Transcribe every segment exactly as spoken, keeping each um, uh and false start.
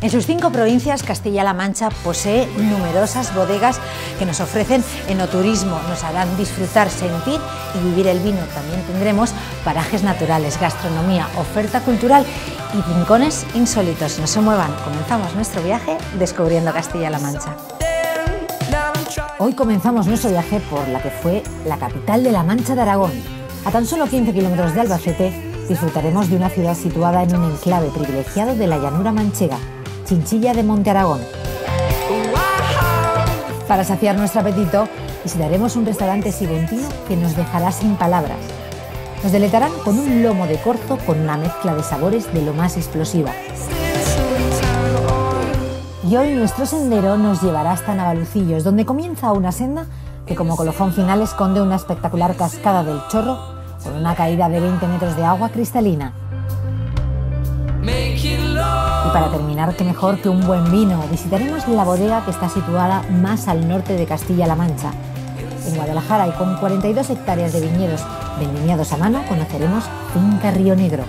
En sus cinco provincias, Castilla-La Mancha posee numerosas bodegas que nos ofrecen enoturismo, nos harán disfrutar, sentir y vivir el vino. También tendremos parajes naturales, gastronomía, oferta cultural y rincones insólitos. No se muevan, comenzamos nuestro viaje descubriendo Castilla-La Mancha. Hoy comenzamos nuestro viaje por la que fue la capital de la Mancha de Aragón. A tan solo quince kilómetros de Albacete disfrutaremos de una ciudad situada en un enclave privilegiado de la llanura manchega, Chinchilla de Monte Aragón. Para saciar nuestro apetito, visitaremos un restaurante sigontino que nos dejará sin palabras. Nos deleitarán con un lomo de corzo con una mezcla de sabores de lo más explosiva. Y hoy nuestro sendero nos llevará hasta Navalucillos, donde comienza una senda que como colofón final esconde una espectacular cascada del Chorro con una caída de veinte metros de agua cristalina. Y para terminar, qué mejor que un buen vino, visitaremos la bodega que está situada más al norte de Castilla-La Mancha. En Guadalajara y con cuarenta y dos hectáreas de viñedos vendimiados a mano, conoceremos Finca Río Negro.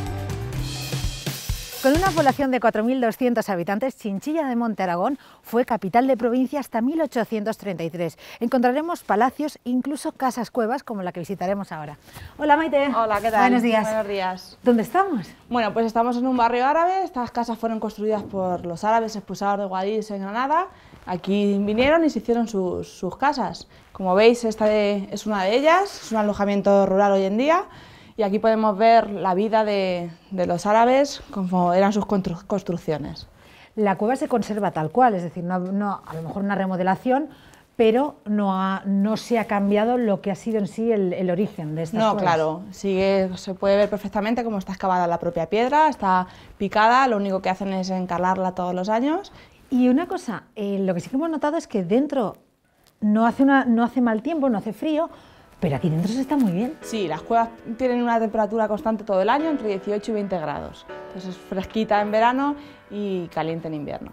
Con una población de cuatro mil doscientos habitantes, Chinchilla de Monte Aragón fue capital de provincia hasta mil ochocientos treinta y tres. Encontraremos palacios, incluso casas cuevas, como la que visitaremos ahora. Hola Maite. Hola, ¿qué tal? Buenos días. Buenos días. ¿Dónde estamos? Bueno, pues estamos en un barrio árabe. Estas casas fueron construidas por los árabes expulsados de Guadix en Granada. Aquí vinieron y se hicieron sus, sus casas. Como veis, esta de, es una de ellas, es un alojamiento rural hoy en día. Y aquí podemos ver la vida de, de los árabes, como eran sus constru construcciones. La cueva se conserva tal cual, es decir, no, no, a lo mejor una remodelación, pero no, ha, no se ha cambiado lo que ha sido en sí el, el origen de estas No, cuevas. claro, sigue, se puede ver perfectamente cómo está excavada la propia piedra, está picada, lo único que hacen es encalarla todos los años. Y una cosa, eh, lo que sí que hemos notado es que dentro no hace, una, no hace mal tiempo, no hace frío, pero aquí dentro se está muy bien. Sí, las cuevas tienen una temperatura constante todo el año, entre dieciocho y veinte grados. Entonces es fresquita en verano y caliente en invierno.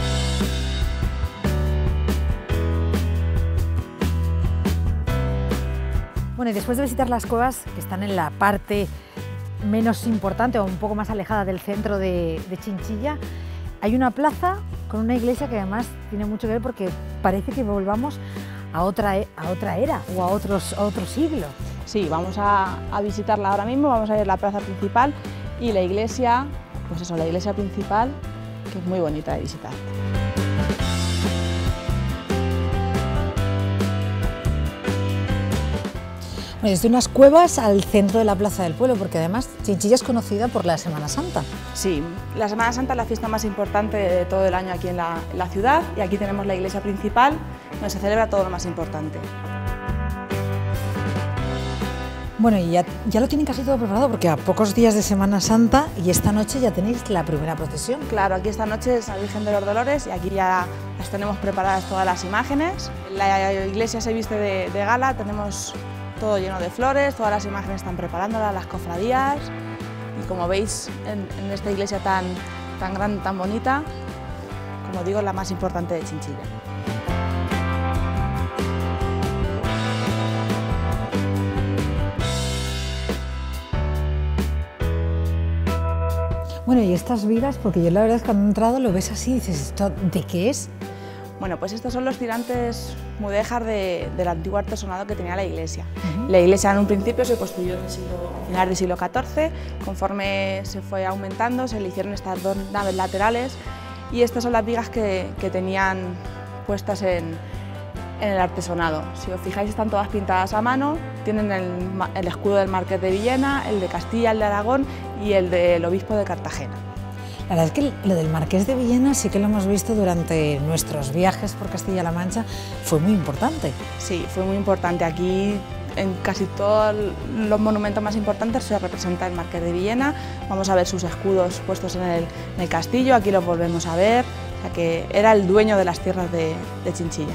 Bueno, y después de visitar las cuevas, que están en la parte menos importante o un poco más alejada del centro de, de Chinchilla, hay una plaza con una iglesia que además tiene mucho que ver porque parece que volvamos a otra, a otra era o a, otros, a otro siglo. Sí, vamos a, a visitarla ahora mismo, vamos a ver la plaza principal y la iglesia, pues eso, la iglesia principal, que es muy bonita de visitar. Bueno, desde unas cuevas al centro de la plaza del pueblo, porque además Chinchilla es conocida por la Semana Santa. Sí, la Semana Santa es la fiesta más importante de todo el año aquí en la, en la ciudad y aquí tenemos la iglesia principal donde se celebra todo lo más importante. Bueno, y ya, ya lo tienen casi todo preparado porque a pocos días de Semana Santa y esta noche ya tenéis la primera procesión. Claro, aquí esta noche es la Virgen de los Dolores y aquí ya las tenemos preparadas todas las imágenes. La iglesia se viste de, de gala, tenemos todo lleno de flores, todas las imágenes están preparándolas, las cofradías y como veis en, en esta iglesia tan, tan grande, tan bonita, como digo, la más importante de Chinchilla. Bueno, y estas vigas, porque yo la verdad es que cuando he entrado lo ves así y dices, ¿esto de qué es? Bueno, pues estos son los tirantes mudéjar de, del antiguo artesonado que tenía la iglesia. Uh-huh. La iglesia en un principio se construyó en el siglo, a finales del siglo catorce, conforme se fue aumentando se le hicieron estas dos naves laterales y estas son las vigas que, que tenían puestas en, en el artesonado. Si os fijáis están todas pintadas a mano, tienen el, el escudo del Marqués de Villena, el de Castilla, el de Aragón y el del Obispo de Cartagena. La verdad es que lo del Marqués de Villena sí que lo hemos visto durante nuestros viajes por Castilla-La Mancha, fue muy importante. Sí, fue muy importante. Aquí en casi todos los monumentos más importantes se representa el Marqués de Villena. Vamos a ver sus escudos puestos en el, en el castillo, aquí los volvemos a ver, o sea que era el dueño de las tierras de, de Chinchilla.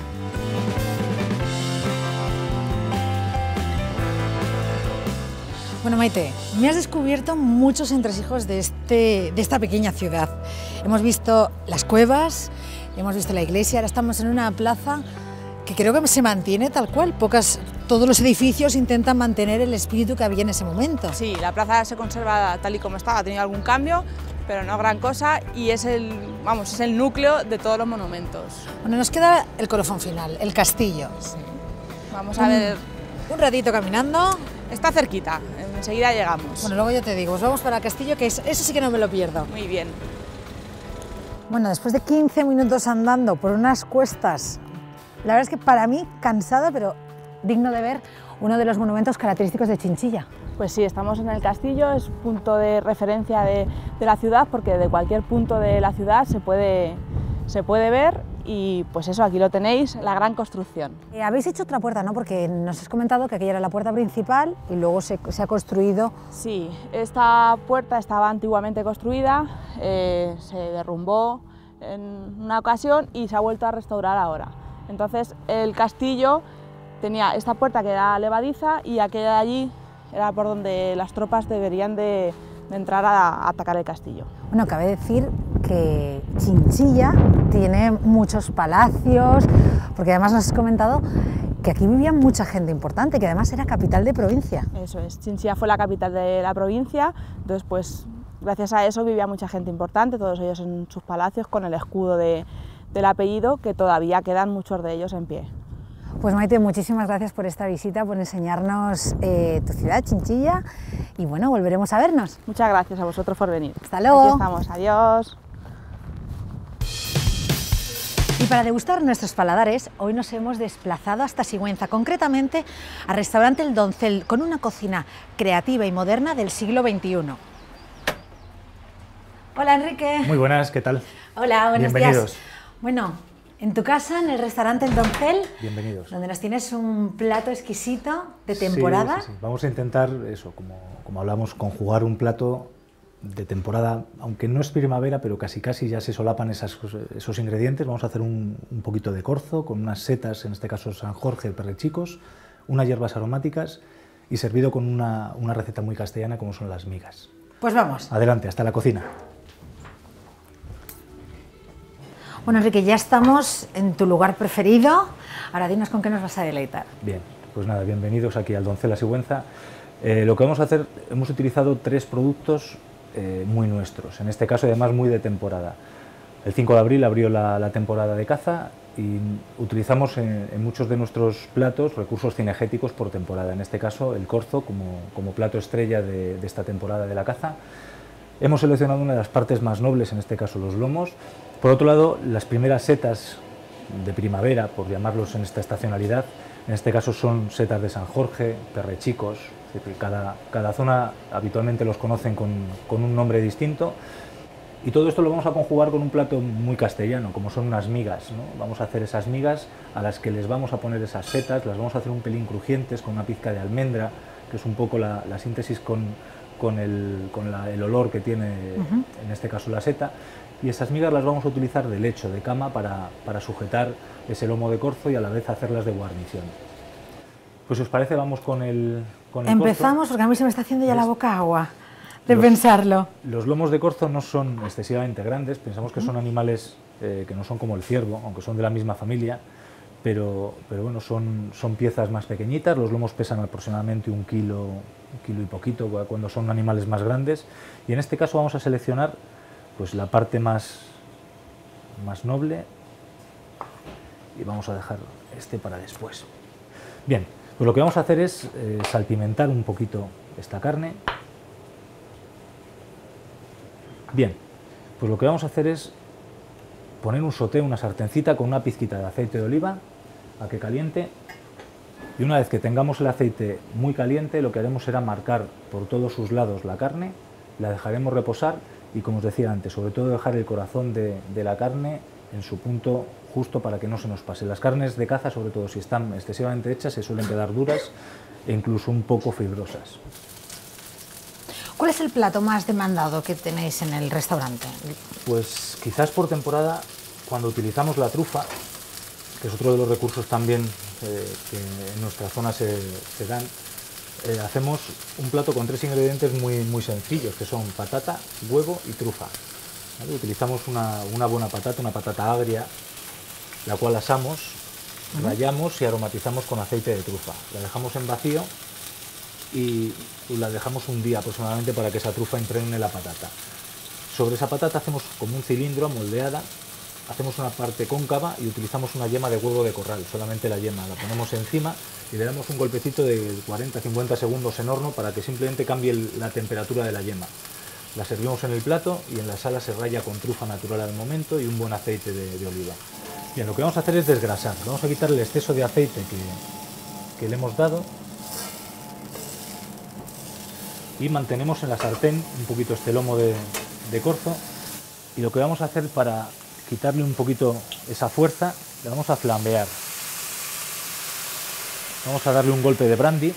Bueno, Maite, me has descubierto muchos entresijos de, este, de esta pequeña ciudad. Hemos visto las cuevas, hemos visto la iglesia, ahora estamos en una plaza que creo que se mantiene tal cual. Pocas, todos los edificios intentan mantener el espíritu que había en ese momento. Sí, la plaza se conserva tal y como estaba, ha tenido algún cambio, pero no gran cosa, y es el, vamos, es el núcleo de todos los monumentos. Bueno, nos queda el colofón final, el castillo. Sí. Vamos a ver... Un ratito caminando. Está cerquita, enseguida llegamos. Bueno, luego yo te digo, os vamos para el castillo, que es, eso sí que no me lo pierdo. Muy bien. Bueno, después de quince minutos andando por unas cuestas, la verdad es que para mí cansada, pero digno de ver uno de los monumentos característicos de Chinchilla. Pues sí, estamos en el castillo, es punto de referencia de, de la ciudad, porque de cualquier punto de la ciudad se puede, se puede ver, y pues eso, aquí lo tenéis, la gran construcción. Eh, habéis hecho otra puerta, ¿no? Porque nos has comentado que aquella era la puerta principal y luego se, se ha construido... Sí, esta puerta estaba antiguamente construida, eh, se derrumbó en una ocasión y se ha vuelto a restaurar ahora. Entonces el castillo tenía esta puerta que era levadiza y aquella de allí era por donde las tropas deberían de, de entrar a, a atacar el castillo. Bueno, cabe decir que Chinchilla tiene muchos palacios, porque además nos has comentado que aquí vivía mucha gente importante, que además era capital de provincia. Eso es, Chinchilla fue la capital de la provincia, entonces pues gracias a eso vivía mucha gente importante, todos ellos en sus palacios con el escudo de, del apellido, que todavía quedan muchos de ellos en pie. Pues Maite, muchísimas gracias por esta visita, por enseñarnos eh, tu ciudad, Chinchilla, y bueno, volveremos a vernos. Muchas gracias a vosotros por venir. Hasta luego. Aquí estamos, adiós. Y para degustar nuestros paladares, hoy nos hemos desplazado hasta Sigüenza, concretamente al restaurante El Doncel, con una cocina creativa y moderna del siglo veintiuno. Hola, Enrique. Muy buenas, ¿qué tal? Hola, buenos Bienvenidos. días. Bueno, en tu casa, en el restaurante El Doncel, Bienvenidos. donde nos tienes un plato exquisito de temporada. Sí, sí, sí. Vamos a intentar eso, como, como hablamos, conjugar un plato de temporada, aunque no es primavera, pero casi casi ya se solapan esas, esos ingredientes. Vamos a hacer un, un poquito de corzo con unas setas, en este caso San Jorge, perrechicos, unas hierbas aromáticas y servido con una, una receta muy castellana como son las migas. Pues vamos. Adelante, hasta la cocina. Bueno, Enrique, ya estamos en tu lugar preferido. Ahora dinos con qué nos vas a deleitar. Bien, pues nada, bienvenidos aquí al Doncel a Sigüenza. Eh, lo que vamos a hacer, hemos utilizado tres productos eh, muy nuestros, en este caso además muy de temporada. El cinco de abril abrió la, la temporada de caza y utilizamos en, en muchos de nuestros platos recursos cinegéticos por temporada, en este caso el corzo como, como plato estrella de, de esta temporada de la caza. Hemos seleccionado una de las partes más nobles, en este caso los lomos. Por otro lado, las primeras setas de primavera, por llamarlos en esta estacionalidad, en este caso son setas de San Jorge, perrechicos, cada, cada zona habitualmente los conocen con, con un nombre distinto, y todo esto lo vamos a conjugar con un plato muy castellano, como son unas migas, ¿no? Vamos a hacer esas migas a las que les vamos a poner esas setas, las vamos a hacer un pelín crujientes con una pizca de almendra, que es un poco la, la síntesis con, con, el, con la, el olor que tiene, uh-huh. en este caso la seta, y esas migas las vamos a utilizar de lecho, de cama, para, para sujetar ese lomo de corzo y a la vez hacerlas de guarnición. Pues si os parece, vamos con el, con el Empezamos, corzo. Porque a mí se me está haciendo ya ¿Ves? la boca agua de los, pensarlo. Los lomos de corzo no son excesivamente grandes, pensamos que son animales eh, que no son como el ciervo, aunque son de la misma familia, pero, pero bueno, son, son piezas más pequeñitas. Los lomos pesan aproximadamente un kilo, un kilo y poquito cuando son animales más grandes, y en este caso vamos a seleccionar pues la parte más, más noble y vamos a dejar este para después. Bien, pues lo que vamos a hacer es eh, salpimentar un poquito esta carne. Bien, pues lo que vamos a hacer es poner un soteo, una sartencita con una pizquita de aceite de oliva a que caliente, y una vez que tengamos el aceite muy caliente, lo que haremos será marcar por todos sus lados la carne, la dejaremos reposar y, como os decía antes, sobre todo dejar el corazón de, de la carne en su punto justo para que no se nos pase. Las carnes de caza, sobre todo si están excesivamente hechas, se suelen quedar duras e incluso un poco fibrosas. ¿Cuál es el plato más demandado que tenéis en el restaurante? Pues quizás por temporada, cuando utilizamos la trufa, que es otro de los recursos también eh, que en nuestra zona se, se dan, eh, hacemos un plato con tres ingredientes muy, muy sencillos, que son patata, huevo y trufa. ¿Vale? Utilizamos una, una buena patata, una patata agria, la cual asamos, uh-huh. rallamos y aromatizamos con aceite de trufa. La dejamos en vacío y la dejamos un día aproximadamente para que esa trufa impregne la patata. Sobre esa patata hacemos como un cilindro moldeada, hacemos una parte cóncava y utilizamos una yema de huevo de corral, solamente la yema, la ponemos encima y le damos un golpecito de cuarenta a cincuenta segundos en horno para que simplemente cambie el, la temperatura de la yema. La servimos en el plato y en la sala se raya con trufa natural al momento y un buen aceite de, de oliva. Bien, lo que vamos a hacer es desgrasar, vamos a quitar el exceso de aceite que, que le hemos dado y mantenemos en la sartén un poquito este lomo de, de corzo, y lo que vamos a hacer para quitarle un poquito esa fuerza, le vamos a flambear. Vamos a darle un golpe de brandy.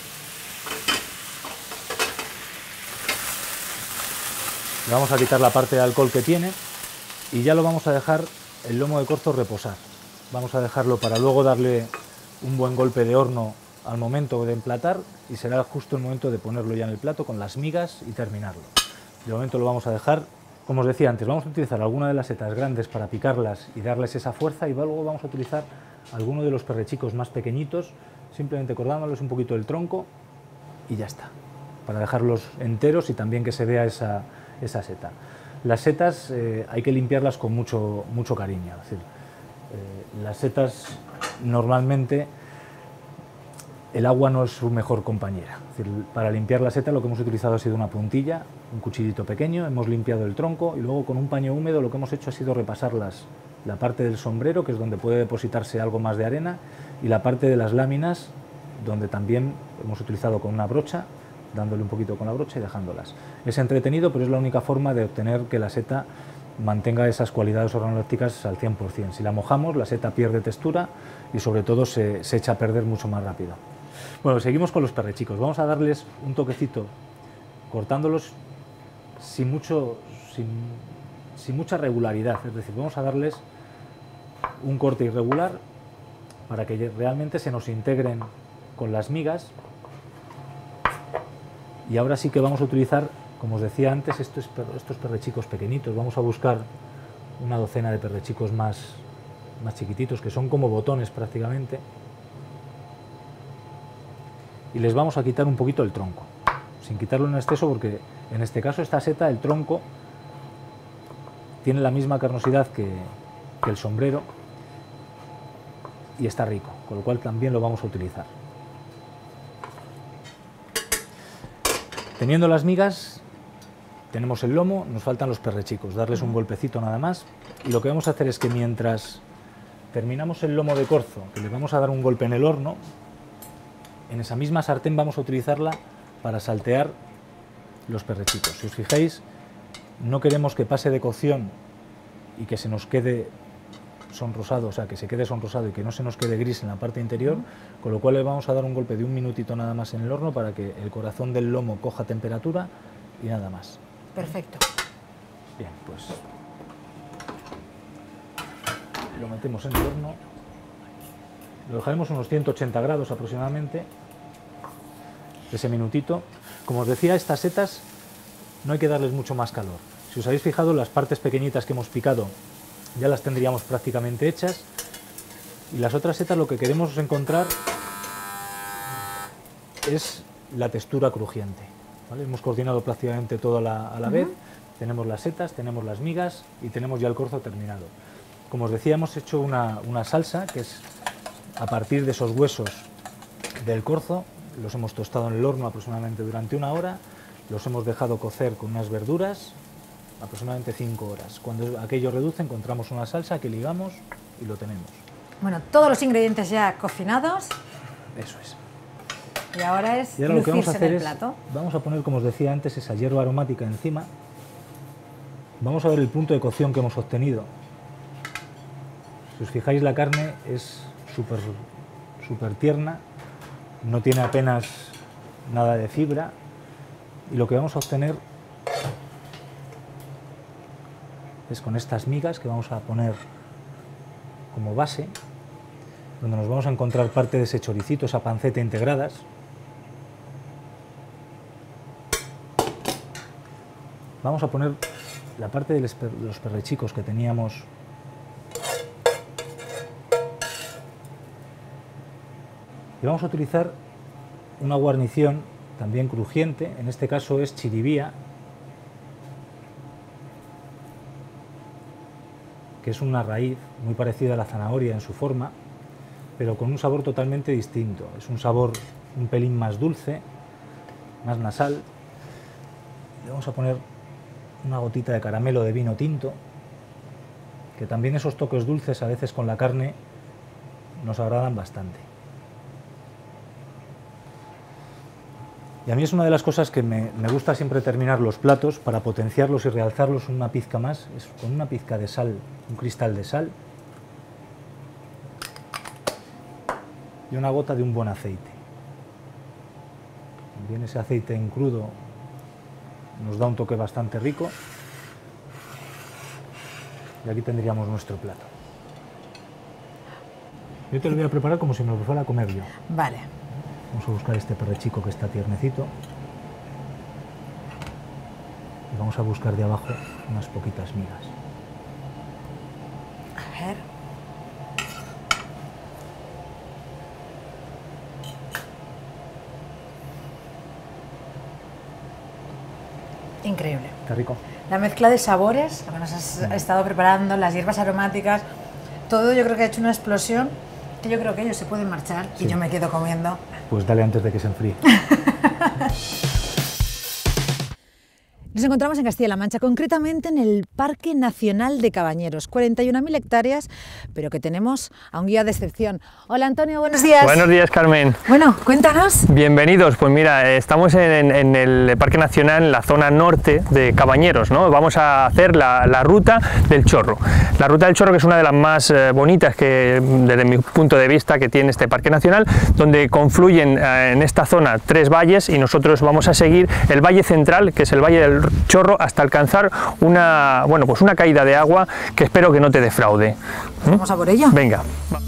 Le vamos a quitar la parte de alcohol que tiene y ya lo vamos a dejar el lomo de corzo reposar. Vamos a dejarlo para luego darle un buen golpe de horno al momento de emplatar y será justo el momento de ponerlo ya en el plato con las migas y terminarlo. De momento lo vamos a dejar. Como os decía antes, vamos a utilizar alguna de las setas grandes para picarlas y darles esa fuerza, y luego vamos a utilizar alguno de los perrechicos más pequeñitos, simplemente cortándoles un poquito el tronco y ya está, para dejarlos enteros y también que se vea esa, esa seta. Las setas eh, hay que limpiarlas con mucho, mucho cariño, es decir, eh, las setas normalmente el agua no es su mejor compañera. Es decir, para limpiar la seta lo que hemos utilizado ha sido una puntilla, un cuchillito pequeño, hemos limpiado el tronco y luego con un paño húmedo lo que hemos hecho ha sido repasar las, la parte del sombrero, que es donde puede depositarse algo más de arena, y la parte de las láminas, donde también hemos utilizado con una brocha, dándole un poquito con la brocha y dejándolas. Es entretenido, pero es la única forma de obtener que la seta mantenga esas cualidades organolépticas al cien por cien. Si la mojamos, la seta pierde textura y sobre todo se, se echa a perder mucho más rápido. Bueno, seguimos con los perrechicos. Vamos a darles un toquecito cortándolos sin, mucho, sin, sin mucha regularidad, es decir, vamos a darles un corte irregular para que realmente se nos integren con las migas. Y ahora sí que vamos a utilizar, como os decía antes, estos, estos perrechicos pequeñitos. Vamos a buscar una docena de perrechicos más, más chiquititos, que son como botones prácticamente. Y les vamos a quitar un poquito el tronco, sin quitarlo en exceso, porque en este caso esta seta, el tronco, tiene la misma carnosidad que, que el sombrero y está rico, con lo cual también lo vamos a utilizar. Teniendo las migas, tenemos el lomo, nos faltan los perrechicos, darles un golpecito nada más, y lo que vamos a hacer es que mientras terminamos el lomo de corzo, que le vamos a dar un golpe en el horno, en esa misma sartén vamos a utilizarla para saltear los perrechicos. Si os fijáis, no queremos que pase de cocción y que se nos quede sonrosado, o sea, que se quede sonrosado y que no se nos quede gris en la parte interior, con lo cual le vamos a dar un golpe de un minutito nada más en el horno para que el corazón del lomo coja temperatura y nada más. Perfecto. Bien, pues lo metemos en el horno, lo dejaremos unos ciento ochenta grados aproximadamente, ese minutito. Como os decía, estas setas no hay que darles mucho más calor. Si os habéis fijado, las partes pequeñitas que hemos picado ya las tendríamos prácticamente hechas, y las otras setas lo que queremos encontrar es la textura crujiente, ¿vale? Hemos coordinado prácticamente todo a la, a la uh-huh. vez, tenemos las setas, tenemos las migas y tenemos ya el corzo terminado. Como os decía, hemos hecho una, una salsa que es a partir de esos huesos del corzo, los hemos tostado en el horno aproximadamente durante una hora, los hemos dejado cocer con unas verduras aproximadamente cinco horas. Cuando aquello reduce, encontramos una salsa que ligamos y lo tenemos. Bueno, todos los ingredientes ya cocinados. Eso es. Y ahora es y ahora lo que vamos a hacer en el es, plato. Vamos a poner, como os decía antes, esa hierba aromática encima. Vamos a ver el punto de cocción que hemos obtenido. Si os fijáis, la carne es súper súper tierna, no tiene apenas nada de fibra, y lo que vamos a obtener es con estas migas que vamos a poner como base, donde nos vamos a encontrar parte de ese choricito, esa panceta integradas. Vamos a poner la parte de los perrechicos que teníamos y vamos a utilizar una guarnición también crujiente, en este caso es chiribía. que es una raíz muy parecida a la zanahoria en su forma, pero con un sabor totalmente distinto. Es un sabor un pelín más dulce, más nasal. Le vamos a poner una gotita de caramelo de vino tinto, que también esos toques dulces a veces con la carne nos agradan bastante. Y a mí es una de las cosas que me, me gusta siempre terminar los platos para potenciarlos y realzarlos una pizca más, es con una pizca de sal, un cristal de sal y una gota de un buen aceite. También ese aceite en crudo nos da un toque bastante rico. Y aquí tendríamos nuestro plato. Yo te lo voy a preparar como si me lo fuera a comer yo. Vale. Vamos a buscar este perrechico que está tiernecito. Y vamos a buscar de abajo unas poquitas migas. A ver. Increíble. Está rico. La mezcla de sabores, lo que nos has estado preparando, las hierbas aromáticas, todo yo creo que ha hecho una explosión que yo creo que ellos se pueden marchar sí. y yo me quedo comiendo. Pues dale antes de que se enfríe. Nos encontramos en Castilla-La Mancha, concretamente en el Parque Nacional de Cabañeros, cuarenta y una mil hectáreas, pero que tenemos a un guía de excepción. Hola Antonio, buenos días. Buenos días, Carmen. Bueno, cuéntanos. Bienvenidos, pues mira, estamos en, en el Parque Nacional, en la zona norte de Cabañeros, ¿no? Vamos a hacer la, la Ruta del Chorro. La Ruta del Chorro, que es una de las más eh, bonitas que, desde mi punto de vista, que tiene este Parque Nacional, donde confluyen eh, en esta zona tres valles y nosotros vamos a seguir el Valle Central, que es el Valle del Chorro, hasta alcanzar una, bueno, pues una caída de agua que espero que no te defraude. ¿Mm? Vamos a por ello. Venga.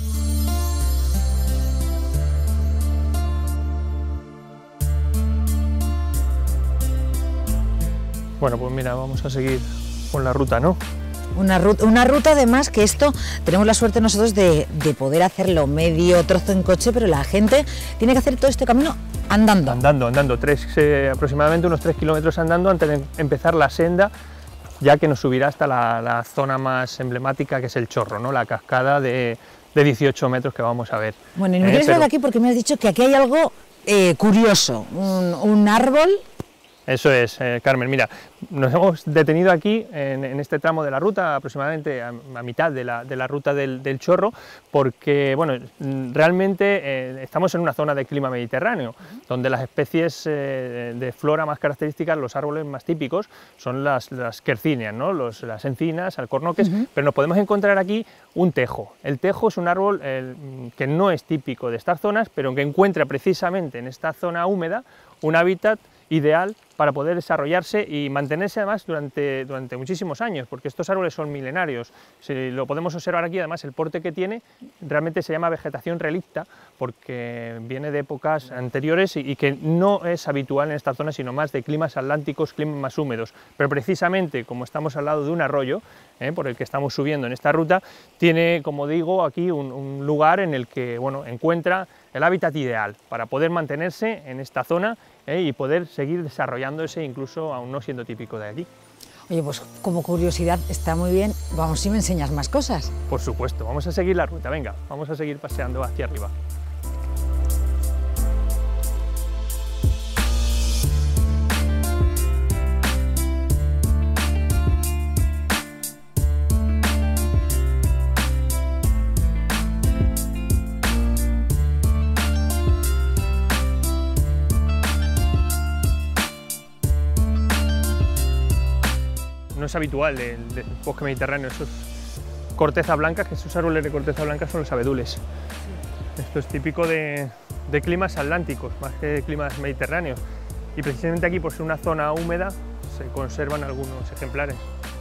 Bueno, pues mira, vamos a seguir con la ruta, ¿no? Una ruta, una ruta además que esto tenemos la suerte nosotros de, de poder hacerlo medio trozo en coche, pero la gente tiene que hacer todo este camino andando. Andando, andando, tres, eh, aproximadamente unos tres kilómetros andando antes de empezar la senda, ya que nos subirá hasta la, la zona más emblemática, que es el Chorro, ¿no? La cascada de, de dieciocho metros que vamos a ver. Bueno, y me eh, quieres pero... ver aquí porque me has dicho que aquí hay algo eh, curioso, un, un árbol. Eso es, eh, Carmen, mira, nos hemos detenido aquí en, en este tramo de la ruta, aproximadamente a, a mitad de la, de la ruta del, del Chorro, porque bueno, realmente eh, estamos en una zona de clima mediterráneo, donde las especies eh, de flora más características, los árboles más típicos, son las, las quercíneas, ¿no? Los, las encinas, alcornoques, uh-huh. pero nos podemos encontrar aquí un tejo. El tejo es un árbol eh, que no es típico de estas zonas, pero que encuentra precisamente en esta zona húmeda un hábitat ideal para poder desarrollarse y mantenerse además durante, durante muchísimos años, porque estos árboles son milenarios. Si lo podemos observar aquí, además el porte que tiene realmente se llama vegetación relicta, porque viene de épocas anteriores y, y que no es habitual en esta zona, sino más de climas atlánticos, climas más húmedos. Pero precisamente como estamos al lado de un arroyo, eh, por el que estamos subiendo en esta ruta, tiene, como digo, aquí un, un lugar en el que bueno, encuentra el hábitat ideal para poder mantenerse en esta zona eh, y poder seguir desarrollándose incluso aún no siendo típico de aquí. Oye, pues como curiosidad está muy bien, vamos si me enseñas más cosas. Por supuesto, vamos a seguir la ruta, venga, vamos a seguir paseando hacia arriba. No es habitual del, del bosque mediterráneo, esos corteza blanca, que esos árboles de corteza blanca son los abedules. Sí. Esto es típico de, de climas atlánticos, más que de climas mediterráneos. Y precisamente aquí, por ser una zona húmeda, se conservan algunos ejemplares.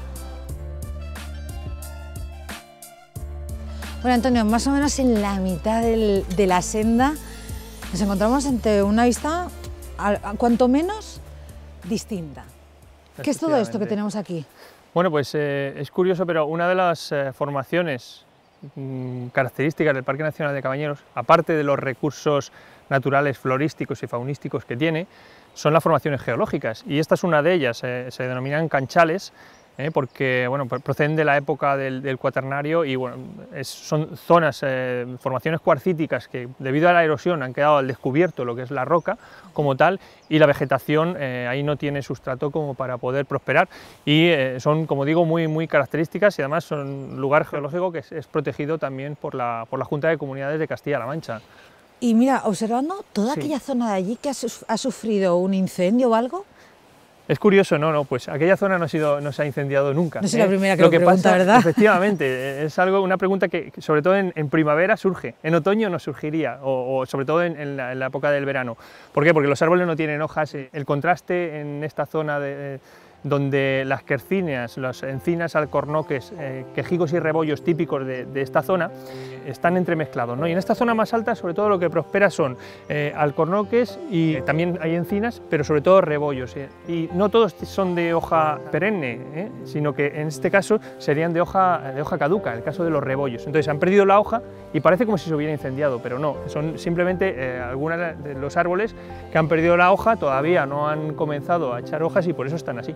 Bueno, Antonio, más o menos en la mitad del, de la senda nos encontramos ante una vista, a, a, cuanto menos, distinta. ¿Qué es todo esto que tenemos aquí? Bueno, pues eh, es curioso, pero una de las eh, formaciones mmm, características del Parque Nacional de Cabañeros, aparte de los recursos naturales, florísticos y faunísticos que tiene, son las formaciones geológicas, y esta es una de ellas. Eh, se denominan canchales, ¿eh? Porque bueno, proceden de la época del, del Cuaternario y bueno, es, son zonas, eh, formaciones cuarcíticas que debido a la erosión han quedado al descubierto lo que es la roca como tal, y la vegetación eh, ahí no tiene sustrato como para poder prosperar, y eh, son, como digo, muy, muy características, y además son un lugar geológico que es, es protegido también por la, por la Junta de Comunidades de Castilla-La Mancha. Y mira, observando toda Sí. aquella zona de allí que ha, sus- ha sufrido un incendio o algo. Es curioso, no, no, pues aquella zona no, ha sido, no se ha incendiado nunca. No soy la primera que lo lo pregunta, pasa, ¿verdad? Efectivamente, es algo, una pregunta que sobre todo en, en primavera surge, en otoño no surgiría, o, o sobre todo en, en, la, en la época del verano. ¿Por qué? Porque los árboles no tienen hojas, el contraste en esta zona de, donde las quercíneas, las encinas, alcornoques, eh, quejigos y rebollos típicos de, de esta zona están entremezclados, ¿no? Y en esta zona más alta sobre todo lo que prospera son eh, alcornoques y eh, también hay encinas, pero sobre todo rebollos, eh, y no todos son de hoja perenne, ¿eh? Sino que en este caso serían de hoja, de hoja caduca, en el caso de los rebollos. Entonces han perdido la hoja y parece como si se hubiera incendiado, pero no, son simplemente eh, algunos de los árboles que han perdido la hoja, todavía no han comenzado a echar hojas y por eso están así.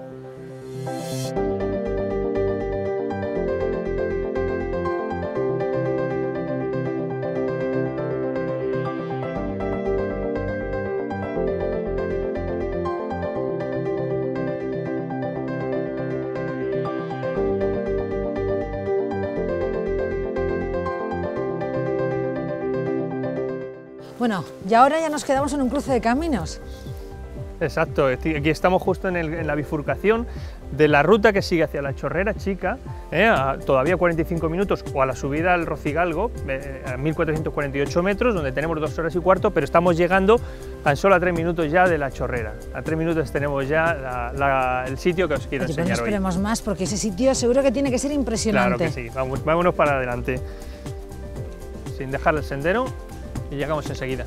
Bueno, y ahora ya nos quedamos en un cruce de caminos. Exacto, aquí estamos justo en, el, en la bifurcación de la ruta que sigue hacia la Chorrera Chica, eh, a todavía cuarenta y cinco minutos, o a la subida al Rocigalgo, eh, a mil cuatrocientos cuarenta y ocho metros, donde tenemos dos horas y cuarto, pero estamos llegando tan solo a tres minutos ya de la Chorrera. A tres minutos tenemos ya la, la, el sitio que os quiero Oye, pero no enseñar hoy. esperemos más, porque ese sitio seguro que tiene que ser impresionante. Claro que sí, vamos, vámonos para adelante, sin dejar el sendero, y llegamos enseguida.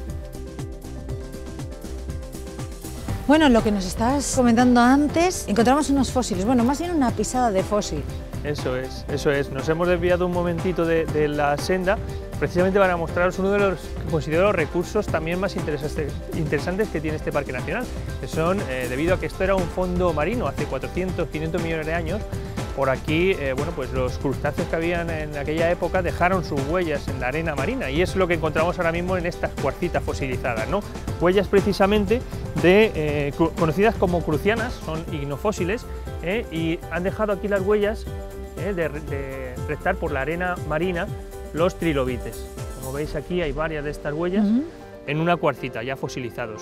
Bueno, lo que nos estabas comentando antes, encontramos unos fósiles, bueno, más bien una pisada de fósil. Eso es, eso es. Nos hemos desviado un momentito de, de la senda precisamente para mostraros uno de los que considero los recursos también más interesantes, interesantes que tiene este Parque Nacional, que son, eh, debido a que esto era un fondo marino hace cuatrocientos, quinientos millones de años, por aquí, eh, bueno, pues los crustáceos que habían en aquella época dejaron sus huellas en la arena marina, y es lo que encontramos ahora mismo en estas cuarcitas fosilizadas, ¿no? Huellas precisamente de, eh, conocidas como crucianas, son ignofósiles, eh, y han dejado aquí las huellas eh, de, de restar por la arena marina los trilobites. Como veis aquí hay varias de estas huellas uh-huh. en una cuarcita, ya fosilizados.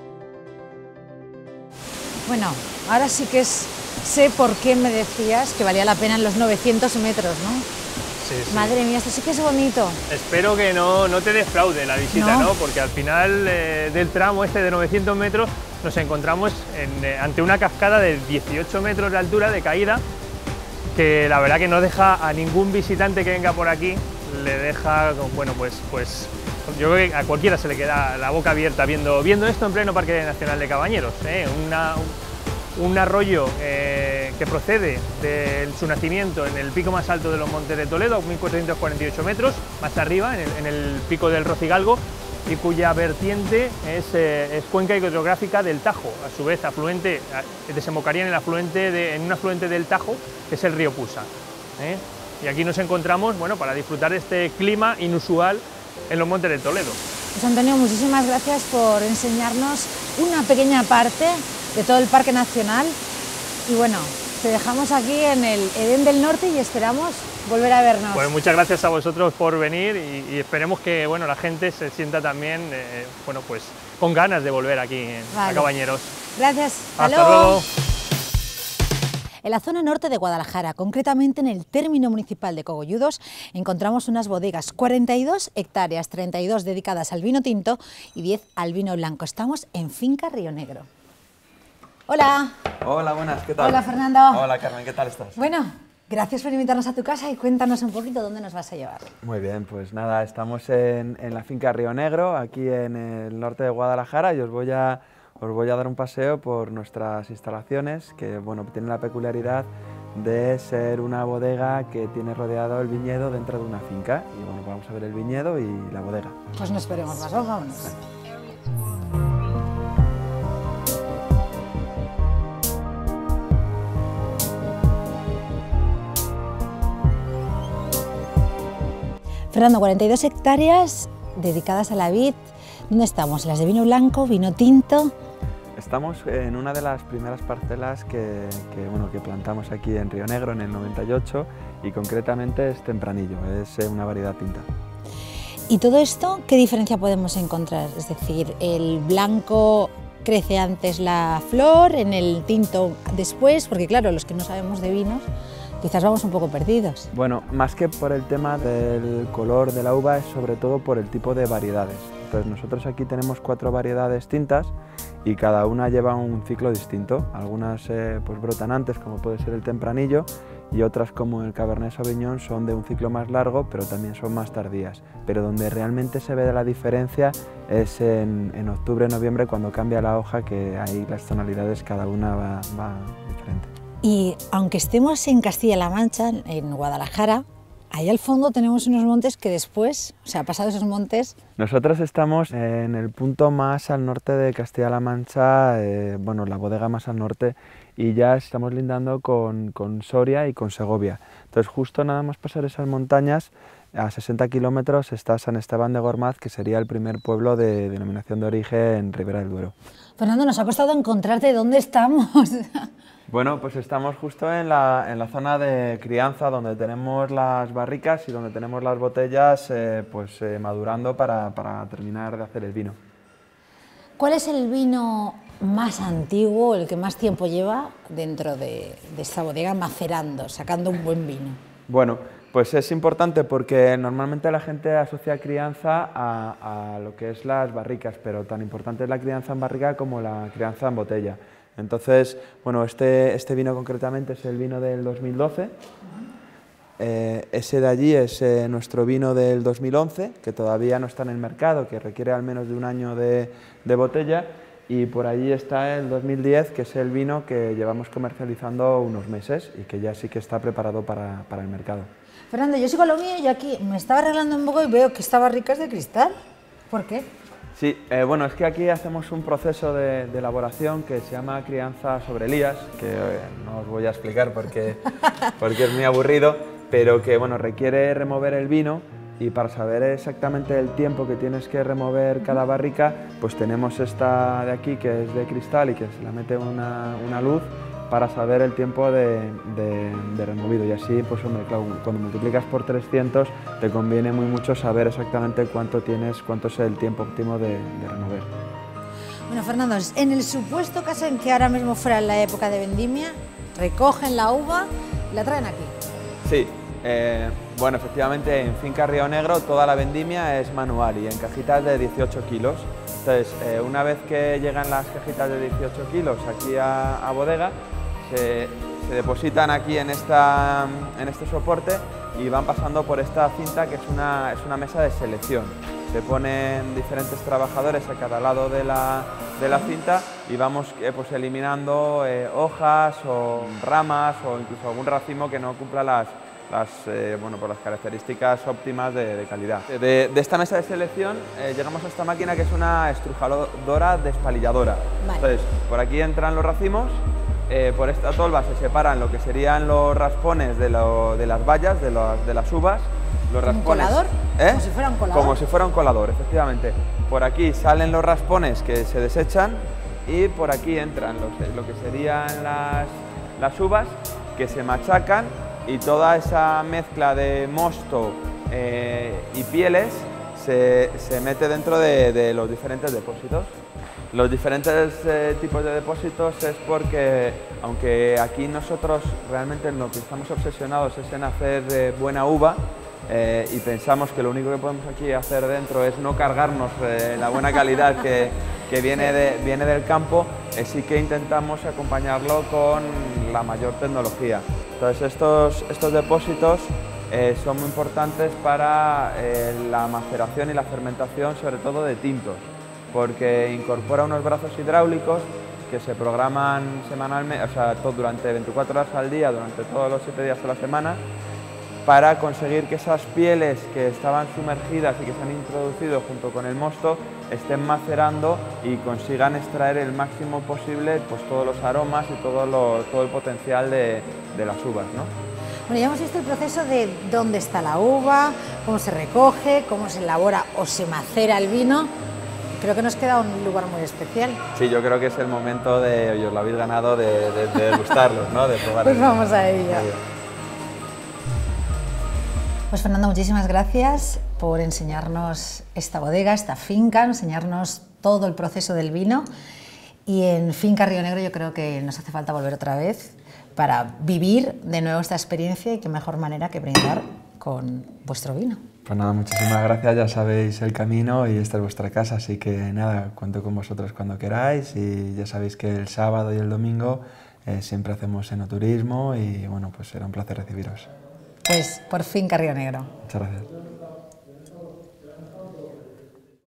Bueno, ahora sí que es... sé por qué me decías que valía la pena en los novecientos metros, ¿no? Sí, sí. Madre mía, esto sí que es bonito. Espero que no, no te defraude la visita, ¿no? ¿no? Porque al final eh, del tramo este de novecientos metros nos encontramos en, eh, ante una cascada de dieciocho metros de altura de caída, que la verdad que no deja a ningún visitante que venga por aquí, le deja, bueno, pues, pues yo creo que a cualquiera se le queda la boca abierta viendo, viendo esto en pleno Parque Nacional de Cabañeros, ¿eh? Una, un, un arroyo eh, que procede de su nacimiento en el pico más alto de los Montes de Toledo, a mil cuatrocientos cuarenta y ocho metros, más arriba, en el, en el pico del Rocigalgo, y cuya vertiente es, eh, es cuenca hidrográfica del Tajo, a su vez afluente, desembocaría en, el afluente de, en un afluente del Tajo, que es el río Pusa, ¿eh? Y aquí nos encontramos, bueno, para disfrutar de este clima inusual en los Montes de Toledo. Pues Antonio, muchísimas gracias por enseñarnos una pequeña parte de todo el Parque Nacional, y bueno, te dejamos aquí en el Edén del Norte y esperamos volver a vernos. Pues muchas gracias a vosotros por venir, y, y esperemos que, bueno, la gente se sienta también eh, bueno, pues, con ganas de volver aquí en, vale. a Cabañeros. Gracias, hasta, hasta luego. luego. En la zona norte de Guadalajara, concretamente en el término municipal de Cogolludos, encontramos unas bodegas, cuarenta y dos hectáreas, treinta y dos dedicadas al vino tinto y diez al vino blanco. Estamos en Finca Río Negro. Hola. Hola, buenas, ¿qué tal? Hola, Fernando. Hola, Carmen, ¿qué tal estás? Bueno, gracias por invitarnos a tu casa y cuéntanos un poquito dónde nos vas a llevar. Muy bien, pues nada, estamos en, en la Finca Río Negro, aquí en el norte de Guadalajara, y os voy a... Os voy a dar un paseo por nuestras instalaciones, que bueno, tienen la peculiaridad de ser una bodega que tiene rodeado el viñedo dentro de una finca. Y bueno, vamos a ver el viñedo y la bodega. Pues no esperemos más, vámonos. Fernando, cuarenta y dos hectáreas dedicadas a la vid. ¿Dónde estamos? ¿Las de vino blanco, vino tinto? Estamos en una de las primeras parcelas que, que, bueno, que plantamos aquí en Río Negro en el noventa y ocho y concretamente es Tempranillo, es una variedad tinta. ¿Y todo esto qué diferencia podemos encontrar? Es decir, el blanco crece antes la flor, en el tinto después, porque claro, los que no sabemos de vinos quizás vamos un poco perdidos. Bueno, más que por el tema del color de la uva es sobre todo por el tipo de variedades. Entonces nosotros aquí tenemos cuatro variedades tintas y cada una lleva un ciclo distinto. Algunas eh, pues brotan antes, como puede ser el Tempranillo, y otras como el Cabernet Sauvignon son de un ciclo más largo, pero también son más tardías. Pero donde realmente se ve la diferencia es en, en octubre, noviembre, cuando cambia la hoja, que ahí las tonalidades cada una va, va diferente. Y aunque estemos en Castilla-La Mancha, en Guadalajara, ahí al fondo tenemos unos montes que después, o sea, pasados esos montes... Nosotros estamos en el punto más al norte de Castilla-La Mancha, eh, bueno, la bodega más al norte, y ya estamos lindando con, con Soria y con Segovia. Entonces, justo nada más pasar esas montañas, a sesenta kilómetros está San Esteban de Gormaz, que sería el primer pueblo de denominación de origen en Ribera del Duero. Fernando, nos ha costado encontrarte dónde estamos. Bueno, pues estamos justo en la, en la zona de crianza, donde tenemos las barricas y donde tenemos las botellas eh, pues, eh, madurando para, para terminar de hacer el vino. ¿Cuál es el vino más antiguo, el que más tiempo lleva dentro de, de esta bodega macerando, sacando un buen vino? Bueno, pues es importante porque normalmente la gente asocia crianza a, a lo que es las barricas, pero tan importante es la crianza en barrica como la crianza en botella. Entonces, bueno, este, este vino concretamente es el vino del dos mil doce, eh, ese de allí es eh, nuestro vino del dos mil once, que todavía no está en el mercado, que requiere al menos de un año de, de botella, y por allí está el dos mil diez, que es el vino que llevamos comercializando unos meses y que ya sí que está preparado para, para el mercado. Fernando, yo sigo lo mío y aquí me estaba arreglando un poco y veo que esta barrica es de cristal. ¿Por qué? Sí, eh, bueno, es que aquí hacemos un proceso de, de elaboración que se llama crianza sobre lías, que eh, no os voy a explicar porque, porque es muy aburrido, pero que bueno, requiere remover el vino, y para saber exactamente el tiempo que tienes que remover cada barrica, pues tenemos esta de aquí que es de cristal y que se la mete una, una luz para saber el tiempo de, de, de removido, y así, pues hombre, claro, cuando multiplicas por trescientos te conviene muy mucho saber exactamente cuánto tienes, cuánto es el tiempo óptimo de, de remover. Bueno, Fernando, en el supuesto caso en que ahora mismo fuera la época de vendimia, recogen la uva y la traen aquí. Sí, eh, bueno, efectivamente en Finca Río Negro toda la vendimia es manual y en cajitas de dieciocho kilos. Entonces, eh, una vez que llegan las cajitas de dieciocho kilos aquí a, a bodega, Se, se depositan aquí en, esta, en este soporte y van pasando por esta cinta, que es una, es una mesa de selección. Se ponen diferentes trabajadores a cada lado de la, de la cinta y vamos eh, pues eliminando eh, hojas o ramas o incluso algún racimo que no cumpla las, las, eh, bueno, por las características óptimas de, de calidad. De, de esta mesa de selección eh, llegamos a esta máquina, que es una estrujadora despalilladora. Vale. Entonces, por aquí entran los racimos. Eh, por esta tolva se separan lo que serían los raspones de, lo, de las bayas, de, los, de las uvas. Los raspones, ¿un colador? ¿eh? ¿Como si fuera un colador? Como si fuera un colador, efectivamente. Por aquí salen los raspones que se desechan y por aquí entran los, lo que serían las, las uvas, que se machacan, y toda esa mezcla de mosto eh, y pieles se, se mete dentro de, de los diferentes depósitos. Los diferentes eh, tipos de depósitos es porque, aunque aquí nosotros realmente en lo que estamos obsesionados es en hacer eh, buena uva, eh, y pensamos que lo único que podemos aquí hacer dentro es no cargarnos eh, la buena calidad que, que viene, de, viene del campo, eh, sí que intentamos acompañarlo con la mayor tecnología. Entonces estos, estos depósitos eh, son muy importantes para eh, la maceración y la fermentación, sobre todo de tintos, porque incorpora unos brazos hidráulicos que se programan semanalmente, o sea, todo, durante veinticuatro horas al día, durante todos los siete días de la semana, para conseguir que esas pieles que estaban sumergidas y que se han introducido junto con el mosto estén macerando y consigan extraer el máximo posible pues, todos los aromas y todo, lo, todo el potencial de, de las uvas, ¿no? Bueno, ya hemos visto el proceso de dónde está la uva, cómo se recoge, cómo se elabora o se macera el vino. Creo que nos queda un lugar muy especial. Sí, yo creo que es el momento de, oye, os lo habéis ganado, de, de, de degustarlos, ¿no? De probar. Pues vamos a ello. Pues Fernando, muchísimas gracias por enseñarnos esta bodega, esta finca, enseñarnos todo el proceso del vino. Y en Finca Río Negro yo creo que nos hace falta volver otra vez para vivir de nuevo esta experiencia, y qué mejor manera que brindar con vuestro vino. Pues nada, muchísimas gracias, ya sabéis el camino y esta es vuestra casa, así que nada, cuento con vosotros cuando queráis, y ya sabéis que el sábado y el domingo eh, siempre hacemos enoturismo y bueno, pues será un placer recibiros. Pues por Finca Río Negro. Muchas gracias.